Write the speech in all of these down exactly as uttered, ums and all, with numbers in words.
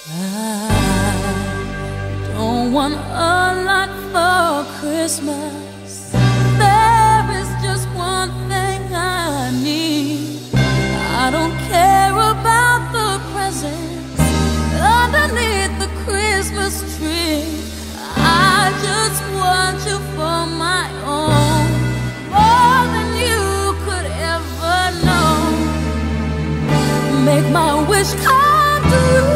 I don't want a lot for Christmas. There is just one thing I need. I don't care about the presents underneath the Christmas tree. I just want you for my own, more than you could ever know. Make my wish come true.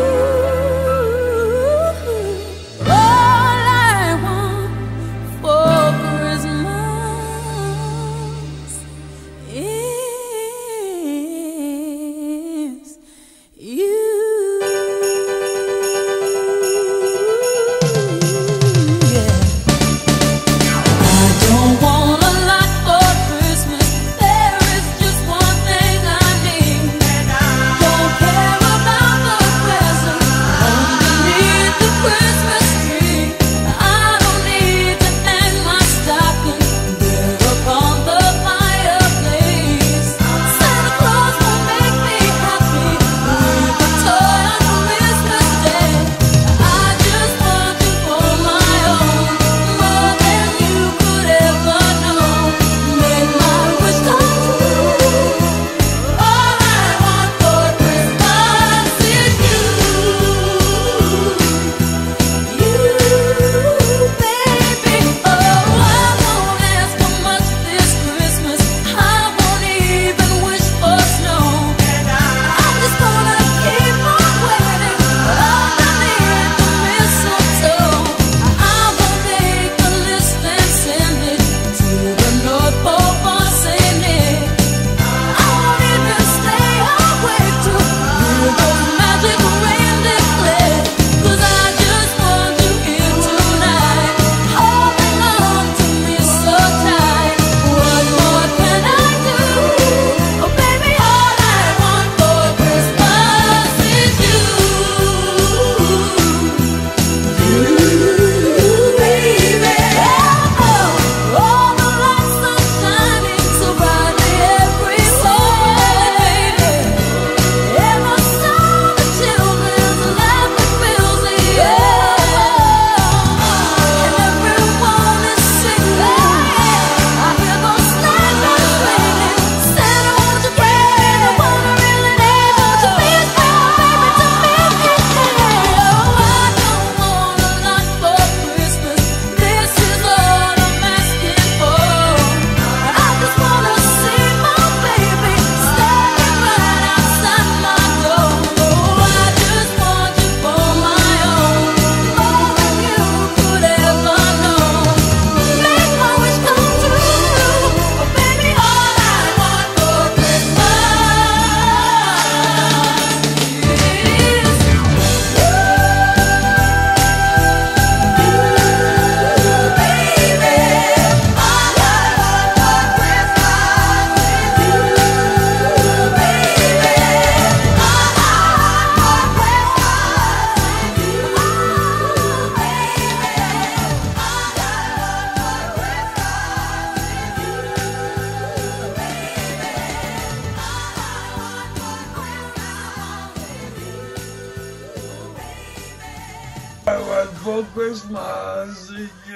For Christmas,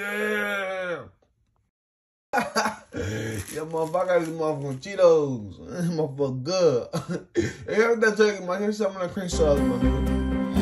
yeah. Yo, motherfucker, this motherfucking Cheetos. This motherfucker good. Hey, here's that turkey, man. Here's some of that cream sauce, my nigga.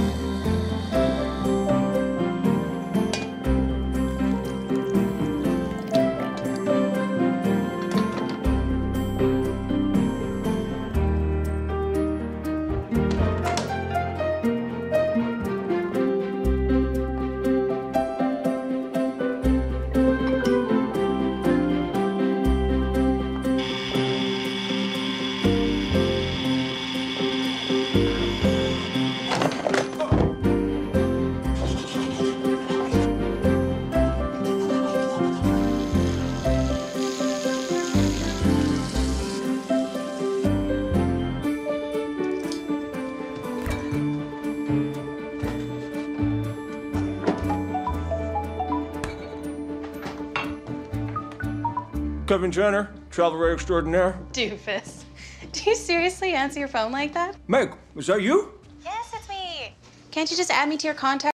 Kevin Jenner, travel writer extraordinaire. Doofus. Do you seriously answer your phone like that? Meg, is that you? Yes, it's me. Can't you just add me to your contact?